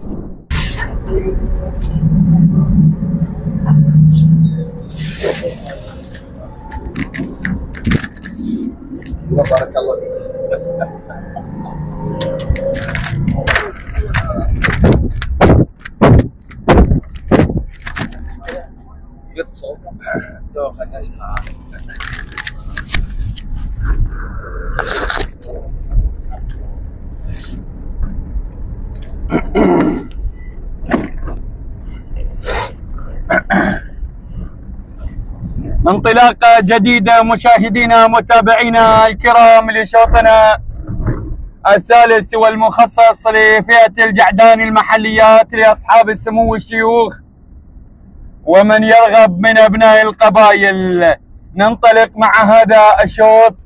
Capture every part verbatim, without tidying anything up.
بارك الله فيك. قلت صوت تو خداش انطلاقة جديدة مشاهدينا متابعينا الكرام لشوطنا الثالث والمخصص لفئة الجعدان المحليات لأصحاب السمو الشيوخ ومن يرغب من أبناء القبائل. ننطلق مع هذا الشوط،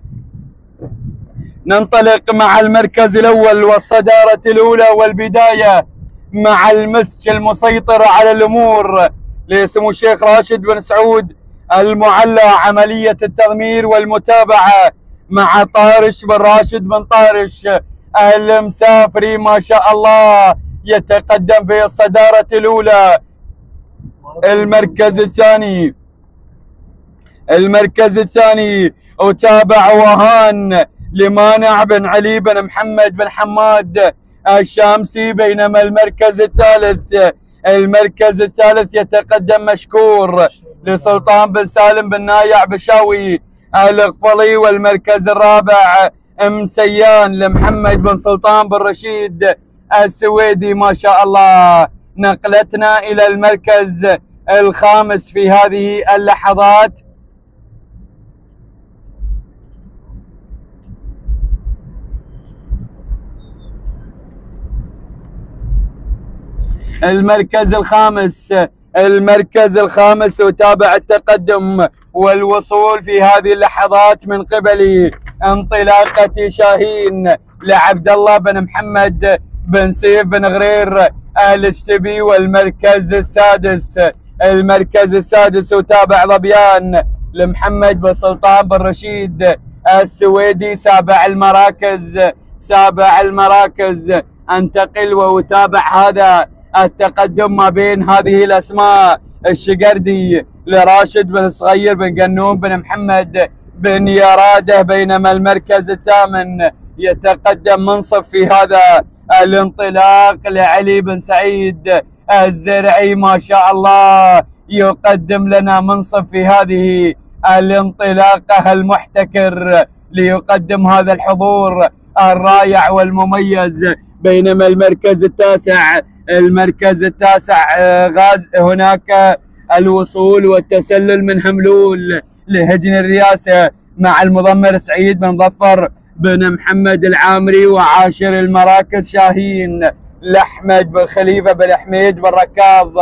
ننطلق مع المركز الأول والصدارة الأولى والبداية مع المسج المسيطر على الأمور لسمو الشيخ راشد بن سعود المعلى عملية التضمير والمتابعة مع طارش بن راشد بن طارش المسافري ما شاء الله يتقدم في الصدارة الأولى. المركز الثاني المركز الثاني وتابع وهان لمانع بن علي بن محمد بن حماد الشامسي، بينما المركز الثالث المركز الثالث يتقدم مشكور لسلطان بن سالم بن نايع بشاوي الغفلي، والمركز الرابع مسيان لمحمد بن سلطان بن رشيد السويدي ما شاء الله. نقلتنا إلى المركز الخامس في هذه اللحظات. المركز الخامس المركز الخامس وتابع التقدم والوصول في هذه اللحظات من قبل انطلاقة شاهين لعبد الله بن محمد بن سيف بن غرير الاشتبي، والمركز السادس المركز السادس وتابع ظبيان لمحمد بن سلطان بن رشيد السويدي. سابع المراكز سابع المراكز انتقل واتابع هذا التقدم ما بين هذه الاسماء: الشقردي لراشد بن صغير بن قنون بن محمد بن يراده، بينما المركز الثامن يتقدم منصف في هذا الانطلاق لعلي بن سعيد الزرعي ما شاء الله يقدم لنا منصف في هذه الانطلاقة المحتكر ليقدم هذا الحضور الرائع والمميز. بينما المركز التاسع المركز التاسع غاز هناك الوصول والتسلل من هملول لهجن الرئاسة مع المضمر سعيد بن ظفر بن محمد العامري، وعاشر المراكز شاهين لأحمد بن خليفة بن حميد بن ركاض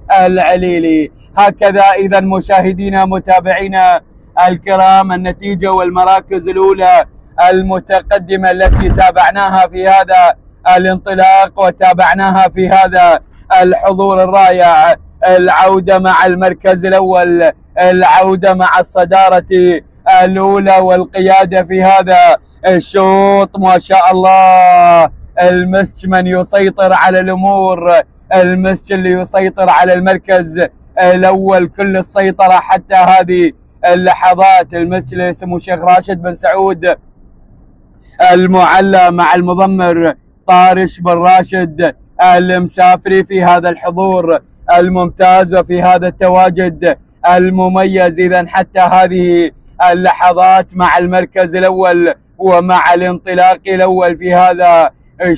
العليلي. هكذا إذا مشاهدينا متابعينا الكرام النتيجة والمراكز الأولى المتقدمة التي تابعناها في هذا الانطلاق وتابعناها في هذا الحضور الرائع. العودة مع المركز الأول، العودة مع الصدارة الأولى والقيادة في هذا الشوط ما شاء الله. المسج من يسيطر على الأمور، المسج اللي يسيطر على المركز الأول كل السيطرة حتى هذه اللحظات. المسج اللي اسمه الشيخ راشد بن سعود المعلى مع المضمر طارش بن راشد المسافري في هذا الحضور الممتاز وفي هذا التواجد المميز. إذا حتى هذه اللحظات مع المركز الأول ومع الانطلاق الأول في هذا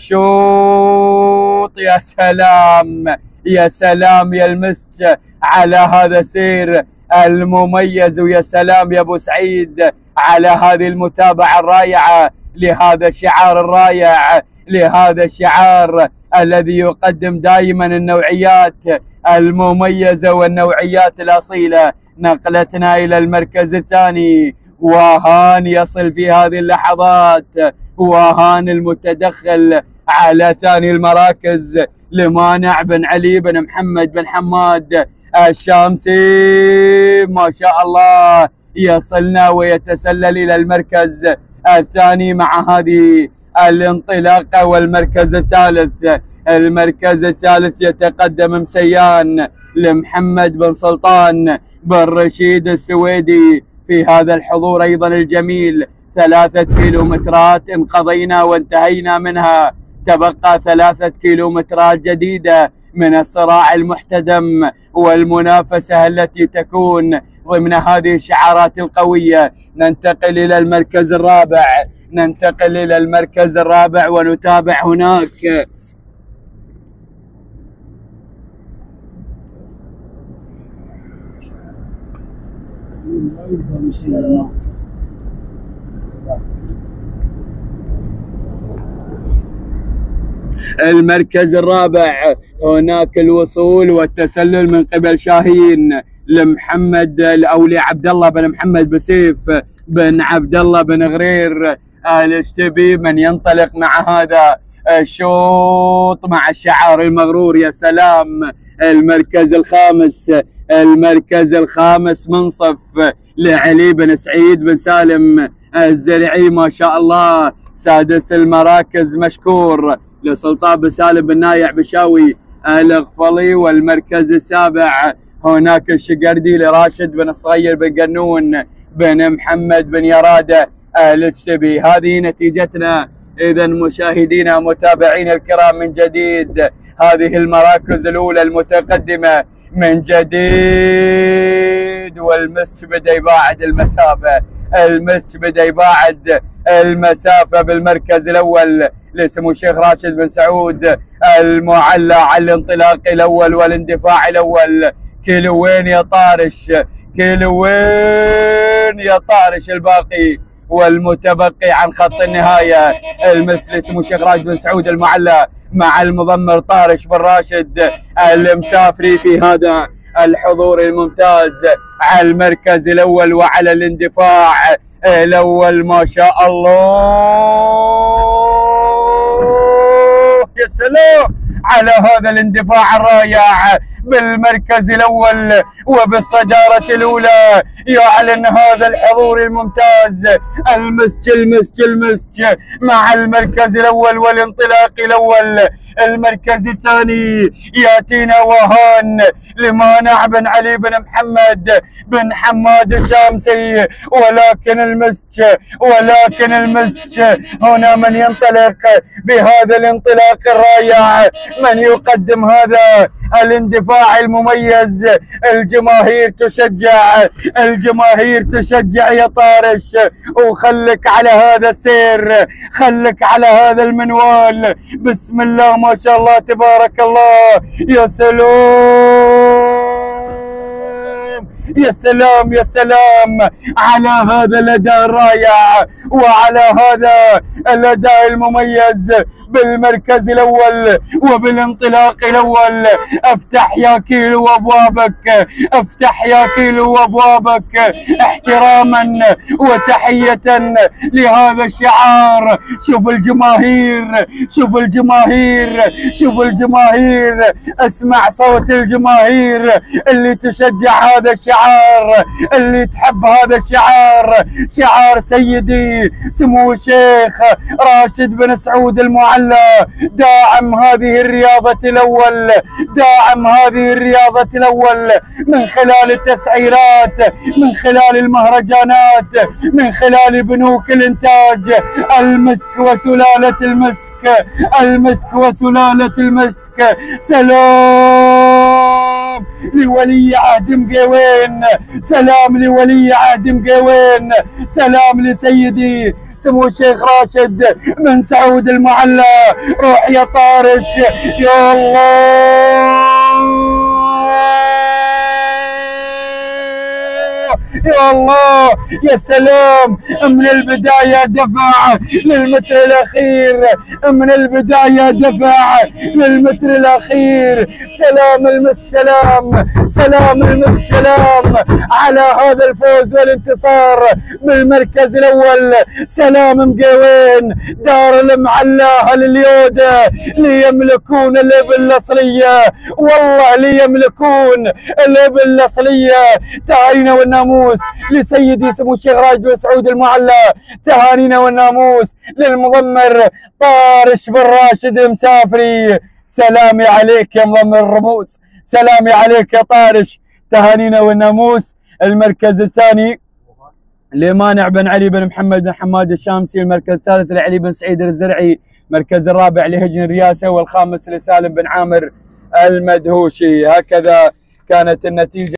الشوط. يا سلام يا سلام يا المسج على هذا السير المميز، ويا سلام يا ابو سعيد على هذه المتابعة الرائعة لهذا الشعار الرائع، لهذا الشعار الذي يقدم دائما النوعيات المميزة والنوعيات الأصيلة. نقلتنا إلى المركز الثاني، وهان يصل في هذه اللحظات، وهان المتدخل على ثاني المراكز لمانع بن علي بن محمد بن حماد الشامسي ما شاء الله يصلنا ويتسلل إلى المركز الثاني مع هذه الانطلاقة. والمركز الثالث المركز الثالث يتقدم مسيان لمحمد بن سلطان بن رشيد السويدي. في هذا الحضور أيضا الجميل ثلاثة كيلومترات انقضينا وانتهينا منها، تبقى ثلاثة كيلومترات جديدة من الصراع المحتدم والمنافسة التي تكون ضمن هذه الشعارات القوية. ننتقل إلى المركز الرابع، ننتقل إلى المركز الرابع ونتابع هناك المركز الرابع. هناك الوصول والتسلل من قبل شاهين لمحمد او لعبد الله بن محمد بسيف بن عبد الله بن غرير آل اشتبي، من ينطلق مع هذا الشوط مع الشعار المغرور. يا سلام. المركز الخامس، المركز الخامس منصف لعلي بن سعيد بن سالم الزرعي ما شاء الله. سادس المراكز مشكور لسلطان بن سالم بن نايع بشاوي الغفلي. والمركز السابع هناك الشقردي لراشد بن الصغير بن قنون بن محمد بن يرادة الاشتبي. هذه نتيجتنا إذا مشاهدينا متابعين الكرام من جديد. هذه المراكز الأولى المتقدمة من جديد، والمسك بدأ يباعد المسافة، المسك بدأ يباعد المسافة بالمركز الأول لسمو الشيخ راشد بن سعود المعلى على الانطلاق الأول والاندفاع الأول. كيلوين يا طارش، كيلوين يا طارش الباقي والمتبقي عن خط النهاية. المسك لسمو الشيخ راشد بن سعود المعلى مع المضمر طارش بن راشد المسافري في هذا الحضور الممتاز على المركز الأول وعلى الاندفاع الأول. ما شاء الله، يا سلام على هذا الاندفاع الرائع بالمركز الأول وبالصدارة الأولى. يعلن هذا الحضور الممتاز المسك المسك المسك مع المركز الأول والانطلاق الأول. المركز الثاني يأتينا وهان لمانع بن علي بن محمد بن حماد الشامسي، ولكن المسك ولكن المسك هنا من ينطلق بهذا الانطلاق الرائع، من يقدم هذا الاندفاع المميز. الجماهير تشجع، الجماهير تشجع يا طارش، وخلك على هذا السير، خلك على هذا المنوال. بسم الله ما شاء الله تبارك الله. يا سلام، يا سلام، يا سلام على هذا الأداء الرائع وعلى هذا الأداء المميز بالمركز الأول وبالانطلاق الأول. افتح يا كيلو أبوابك، افتح يا كيلو أبوابك احتراما وتحية لهذا الشعار. شوف الجماهير، شوف الجماهير، شوف الجماهير، اسمع صوت الجماهير اللي تشجع هذا الشعار، اللي تحب هذا الشعار، شعار سيدي سمو الشيخ راشد بن سعود المعلى، داعم هذه الرياضة الأول، داعم هذه الرياضة الأول من خلال التسعيرات، من خلال المهرجانات، من خلال بنوك الإنتاج. المسك وسلالة المسك، المسك وسلالة المسك. سلام لولي عهد مقيوين، سلام لولي عهد مقيوين، سلام لسيدي سمو الشيخ راشد بن سعود المعلى. روح يا طارش، يا الله، يا الله، يا سلام. من البداية دفع للمتر الأخير، من البداية دفع للمتر الأخير. سلام المس، سلام، سلام المس، سلام على هذا الفوز والانتصار بالمركز الأول. سلام مقيوين، دار المعلى أهل اليودة ليملكون الإبل الأصلية، والله ليملكون الإبل الأصلية. تهانينا والناموس لسيدي سمو الشيخ راشد بن سعود المعلى، تهانينا والناموس للمضمر طارش بن راشد المسافري. سلامي عليك يا مضمن الرموز، سلامي عليك يا طارش. تهانينا والناموس. المركز الثاني لمانع بن علي بن محمد بن حماد الشامسي، المركز الثالث لعلي بن سعيد الزرعي، المركز الرابع لهجن الرياسة، والخامس لسالم بن عامر المدهوشي. هكذا كانت النتيجة.